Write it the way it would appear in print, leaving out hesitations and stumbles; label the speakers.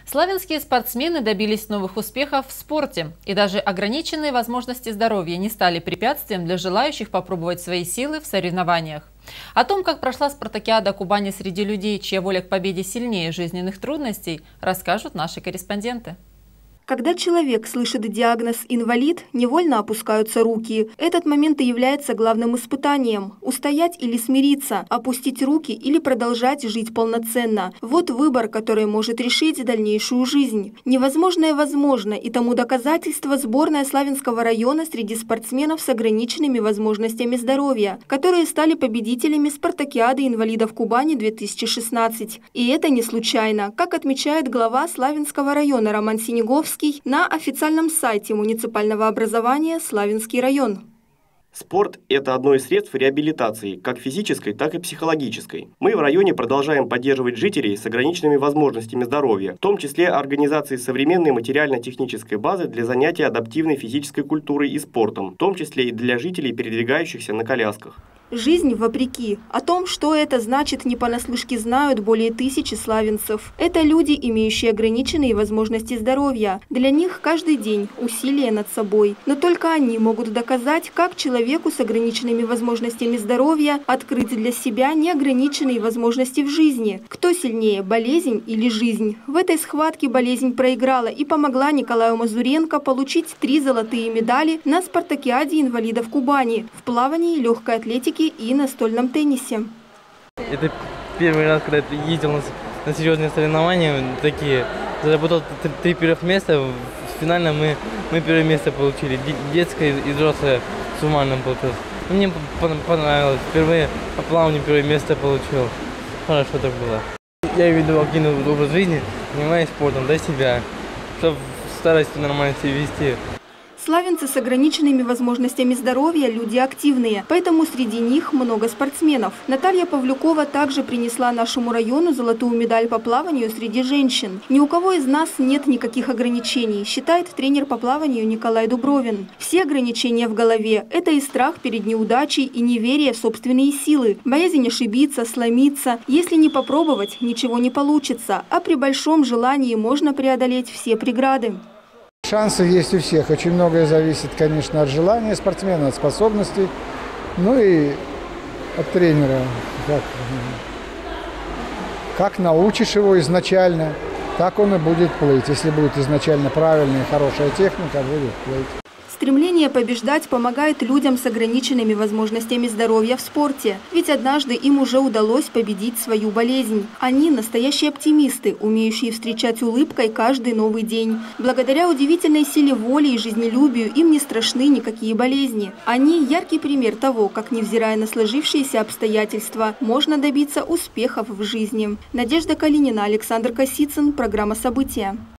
Speaker 1: Славянские спортсмены добились новых успехов в спорте. И даже ограниченные возможности здоровья не стали препятствием для желающих попробовать свои силы в соревнованиях. О том, как прошла спартакиада Кубани среди людей, чья воля к победе сильнее жизненных трудностей, расскажут наши корреспонденты.
Speaker 2: Когда человек слышит диагноз «инвалид», невольно опускаются руки. Этот момент и является главным испытанием – устоять или смириться, опустить руки или продолжать жить полноценно. Вот выбор, который может решить дальнейшую жизнь. Невозможное возможно, и тому доказательство сборная Славянского района среди спортсменов с ограниченными возможностями здоровья, которые стали победителями спартакиады инвалидов Кубани 2016. И это не случайно, как отмечает глава Славянского района Роман Синеговский на официальном сайте муниципального образования «Славянский район».
Speaker 3: Спорт – это одно из средств реабилитации, как физической, так и психологической. Мы в районе продолжаем поддерживать жителей с ограниченными возможностями здоровья, в том числе организацией современной материально-технической базы для занятия адаптивной физической культурой и спортом, в том числе и для жителей, передвигающихся на колясках.
Speaker 2: Жизнь вопреки. О том, что это значит, не понаслышке знают более 1000 славянцев. Это люди, имеющие ограниченные возможности здоровья. Для них каждый день усилие над собой. Но только они могут доказать, как человеку с ограниченными возможностями здоровья открыть для себя неограниченные возможности в жизни. Кто сильнее, болезнь или жизнь? В этой схватке болезнь проиграла и помогла Николаю Мазуренко получить 3 золотые медали на спартакиаде инвалидов Кубани в плавании, легкой атлетике и настольном теннисе.
Speaker 4: Это первый раз, когда я ездил на серьезные соревнования такие. Заработал 3 первых места. В финале мы первое место получили. Детское и взрослое суммарно получилось. Мне понравилось. Впервые по плаванию первое место получил. Хорошо так было. Я веду активный образ жизни, занимаюсь спортом для себя, чтобы в старости нормально себя вести.
Speaker 2: Славянцы с ограниченными возможностями здоровья – люди активные, поэтому среди них много спортсменов. Наталья Павлюкова также принесла нашему району золотую медаль по плаванию среди женщин. Ни у кого из нас нет никаких ограничений, считает тренер по плаванию Николай Дубровин. Все ограничения в голове – это и страх перед неудачей, и неверие в собственные силы, боязнь ошибиться, сломиться. Если не попробовать, ничего не получится, а при большом желании можно преодолеть все преграды.
Speaker 5: Шансы есть у всех. Очень многое зависит, конечно, от желания спортсмена, от способностей, ну и от тренера. Как научишь его изначально, так он и будет плыть. Если будет изначально правильная и хорошая техника, будет плыть.
Speaker 2: Стремление побеждать помогает людям с ограниченными возможностями здоровья в спорте. Ведь однажды им уже удалось победить свою болезнь. Они – настоящие оптимисты, умеющие встречать улыбкой каждый новый день. Благодаря удивительной силе воли и жизнелюбию им не страшны никакие болезни. Они – яркий пример того, как, невзирая на сложившиеся обстоятельства, можно добиться успехов в жизни. Надежда Калинина, Александр Косицын, программа «События».